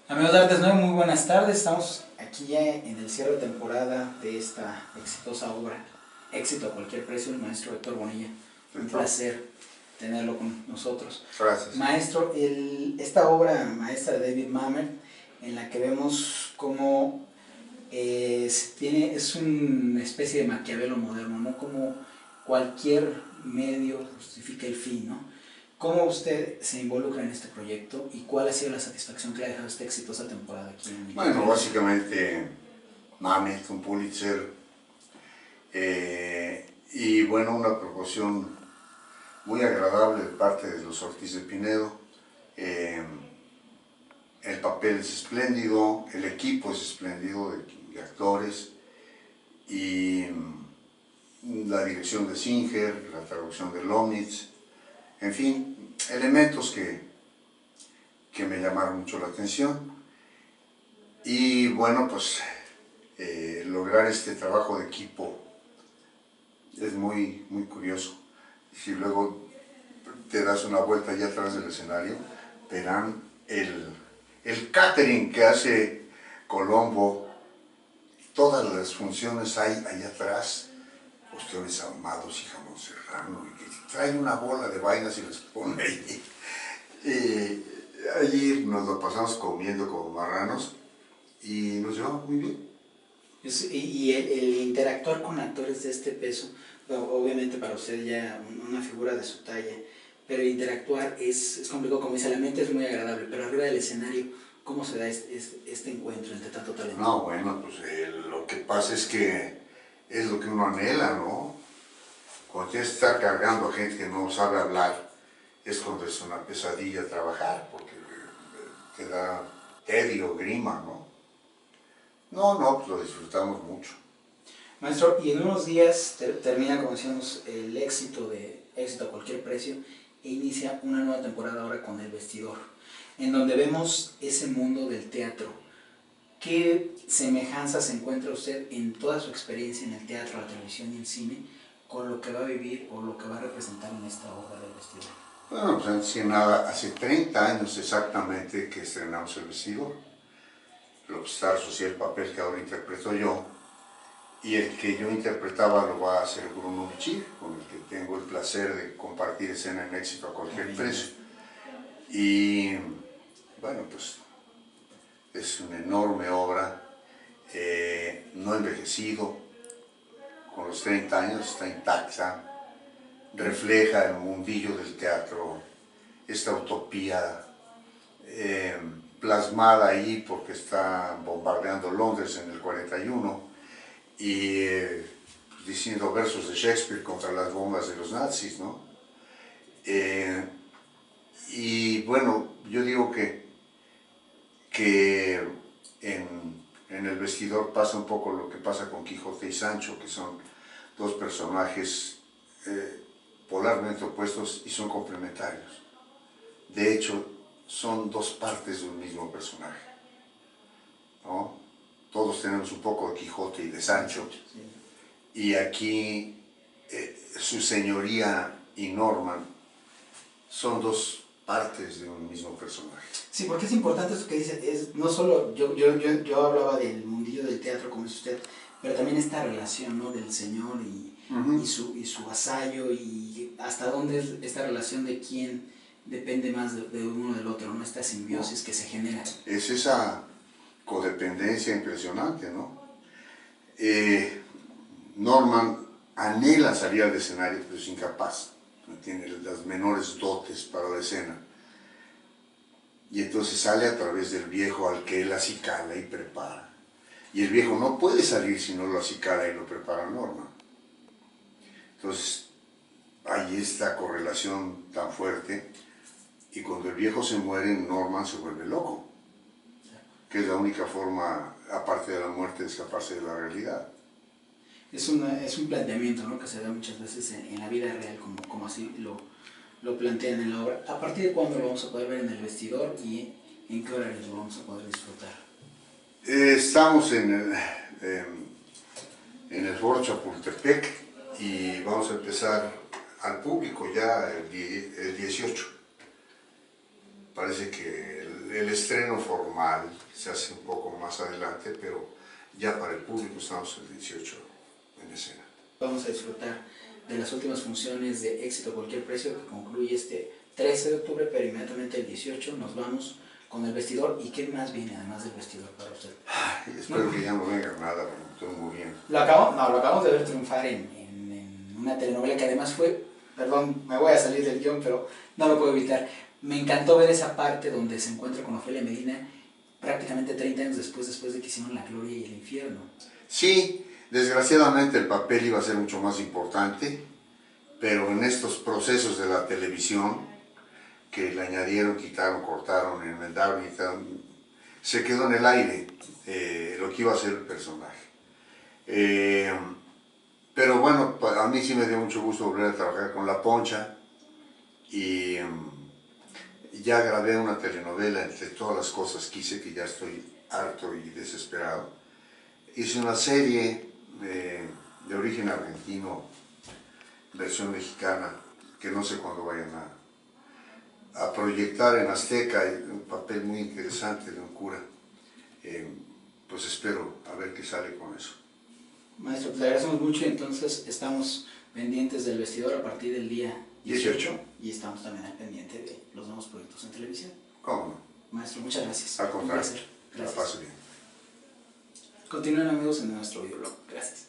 Amigos de Artes 9, muy buenas tardes. Estamos aquí ya en el cierre de temporada de esta exitosa obra, Éxito a cualquier precio, el maestro Héctor Bonilla. Un placer tenerlo con nosotros. Gracias. Maestro, esta obra maestra de David Mamet, en la que vemos cómo es una especie de Maquiavelo moderno, ¿no? Como cualquier medio justifica el fin, ¿no? ¿Cómo usted se involucra en este proyecto y cuál ha sido la satisfacción que le ha dejado esta exitosa temporada aquí en México? Bueno, básicamente Mamet, un Pulitzer, y bueno, una proporción muy agradable de parte de los Ortiz de Pinedo. El papel es espléndido, el equipo es espléndido de actores, y la dirección de Singer, la traducción de Lomnitz, en fin, elementos que me llamaron mucho la atención. Y bueno, pues lograr este trabajo de equipo es muy curioso. Si luego te das una vuelta allá atrás del escenario, verán el catering que hace Colombo. Todas las funciones hay allá atrás, ostiones ahumados y jamón serrano, y que traen una bola de vainas y les pone ahí. Allí nos lo pasamos comiendo como marranos y nos llevamos muy bien. Y el interactuar con actores de este peso, obviamente para usted ya una figura de su talla, pero interactuar es complicado, como dice, la mente es muy agradable, pero arriba del escenario, ¿cómo se da este encuentro entre tanto talento? No, bueno, pues lo que pasa es que es lo que uno anhela, ¿no? Cuando tienes que estar cargando a gente que no sabe hablar, es cuando es una pesadilla trabajar, porque te da tedio, grima, ¿no? No, pues lo disfrutamos mucho. Maestro, y en unos días termina, como decíamos, el éxito a cualquier precio e inicia una nueva temporada ahora con El Vestidor, en donde vemos ese mundo del teatro. ¿Qué semejanzas encuentra usted en toda su experiencia en el teatro, la televisión y el cine con lo que va a vivir o lo que va a representar en esta obra del Vestidor? Bueno, pues antes que nada, hace 30 años exactamente que estrenamos El Vestidor. López Tarso hacía el papel que ahora interpreto yo, y el que yo interpretaba lo va a hacer Bruno Bichir, con el que tengo el placer de compartir escena en Éxito a cualquier precio. Y bueno, pues es una enorme obra, no ha envejecido, con los 30 años está intacta, refleja el mundillo del teatro, esta utopía plasmada ahí porque está bombardeando Londres en el 41 y diciendo versos de Shakespeare contra las bombas de los nazis, ¿no? Y bueno, yo digo que en El Vestidor pasa un poco lo que pasa con Quijote y Sancho, que son dos personajes polarmente opuestos y son complementarios. De hecho, son dos partes de un mismo personaje, ¿no? Todos tenemos un poco de Quijote y de Sancho, y aquí su señoría y Norman son dos partes de un mismo personaje. Sí, porque es importante eso que dice, no solo, yo hablaba del mundillo del teatro, como dice usted, pero también esta relación, ¿no?, del señor y su vasallo, y hasta dónde es esta relación de quién depende más de uno del otro, ¿no?, esta simbiosis que se genera. Es esa codependencia impresionante, ¿no? Norman anhela salir al escenario, pero es incapaz, no tiene las menores dotes para la escena. Y entonces sale a través del viejo al que él acicala y prepara. Y el viejo no puede salir si no lo acicala y lo prepara Norman. Entonces hay esta correlación tan fuerte, y cuando el viejo se muere, Norman se vuelve loco, que es la única forma, aparte de la muerte, de escaparse de la realidad. Es un planteamiento, ¿no?, que se da muchas veces en la vida real, como así lo plantean en la obra. ¿A partir de cuándo lo vamos a poder ver en El Vestidor y en qué horarios lo vamos a poder disfrutar? Estamos en el Foro Chapultepec y vamos a empezar al público ya el 18. Parece que el estreno formal se hace un poco más adelante, pero ya para el público estamos el 18 en escena. Vamos a disfrutar de las últimas funciones de Éxito a Cualquier Precio, que concluye este 13 de octubre, pero inmediatamente el 18 nos vamos con El Vestidor. ¿Y qué más viene además del Vestidor para usted? Ay, espero que ya no venga nada, porque estoy muy bien. Lo acabamos de ver triunfar en una telenovela que además fue, perdón, me voy a salir del guión, pero no lo puedo evitar. Me encantó ver esa parte donde se encuentra con Ofelia Medina prácticamente 30 años después de que hicieron La Gloria y el Infierno. Sí, desgraciadamente el papel iba a ser mucho más importante, pero en estos procesos de la televisión, que le añadieron, quitaron, cortaron, enmendaron, se quedó en el aire lo que iba a ser el personaje. Pero bueno, a mí sí me dio mucho gusto volver a trabajar con La Poncha y ya grabé una telenovela, entre todas las cosas que hice, que ya estoy harto y desesperado. Hice una serie de origen argentino, versión mexicana, que no sé cuándo vayan a proyectar en Azteca, un papel muy interesante de un cura. Pues espero a ver qué sale con eso. Maestro, le agradecemos mucho y entonces estamos pendientes del Vestidor a partir del día 18 y estamos también al pendiente de los nuevos proyectos en televisión. ¿Cómo no? Maestro, muchas gracias. Al contrario, Un placer. la Gracias. paso bien. Continúen amigos en nuestro videoblog. Gracias.